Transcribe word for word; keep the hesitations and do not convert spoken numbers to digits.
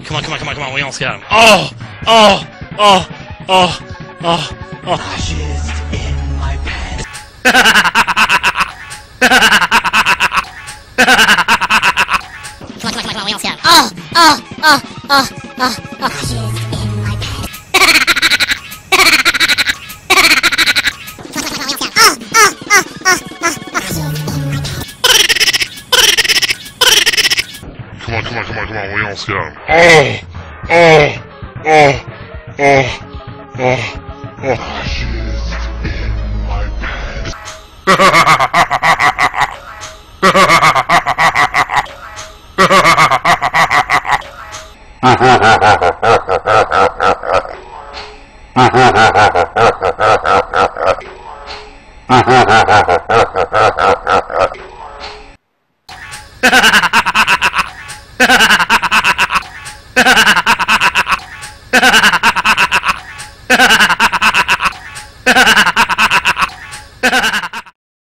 Come on, come on, come on, come on. We almost got him. Oh! Oh! Oh! Oh! Oh! Oh! Ashes in my pants. Come on, come on, come on, come on. We almost got him. Oh! Oh! Oh! Oh! Oh! Oh! Ashes in my pants. Come on, come on, come on, come on, we almost got him. Oh! Oh! Oh! Oh! Oh! Oh! Ashes in my pants. Ha ha ha ha!